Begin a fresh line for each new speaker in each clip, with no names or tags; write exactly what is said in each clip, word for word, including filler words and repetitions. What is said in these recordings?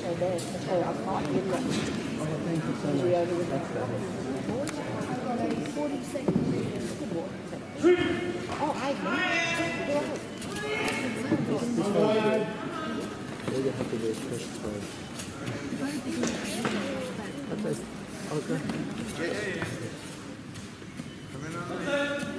so bad. That's why I thought you'd let me.
Oh, thank you so much. That's better.
forty seconds. Good boy. Oh, I know.
This, this one, all you have to do is push forward. That's okay.
Yeah, yeah, yeah. Come in on.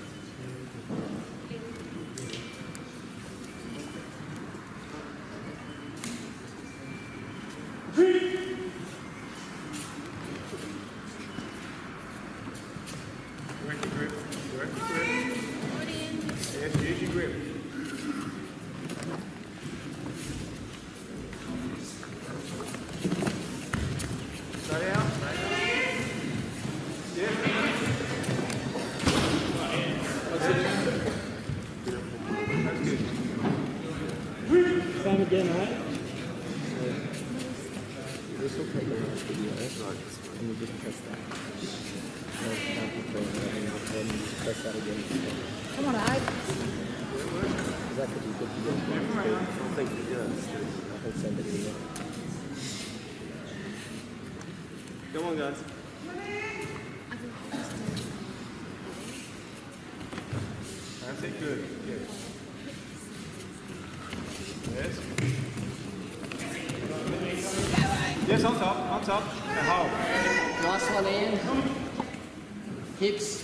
Work your grip. Work your grip. Yes, use your grip. Stay out. Yeah. That's good.
Same again, right? This will take a lot of video, right? And you just press that. No, not the phone, and then you just press that again.
Come on, I.
Is that because you put the I don't think it does. I think send it again. Come on, guys.
That's it, good. Good. Yes. Yes, on top, on top. And hold.
Nice one, Ian. Hips.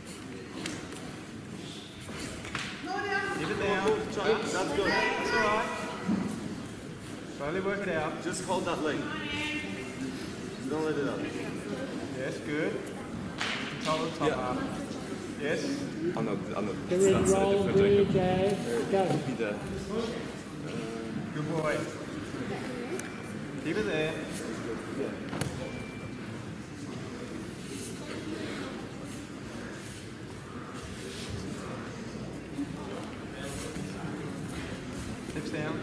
Keep it down.
Hips.
That's good. That's all right. Slowly work it out.
Just hold that leg. Don't let it up.
Yes, good. Control the top
Yeah.
arm. Yes.
I'm not, I'm not,
Get ready to roll, breathe, Jay. Go.
be there.
Good boy. Keep it there. Hips down.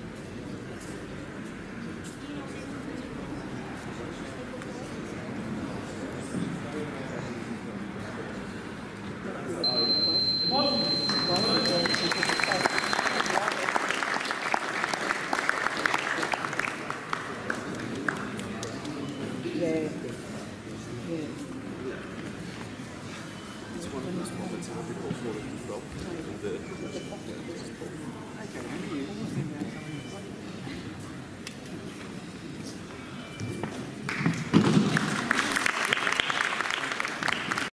Yeah. Yeah.
It's one of those moments in a big old fall as well. And, uh,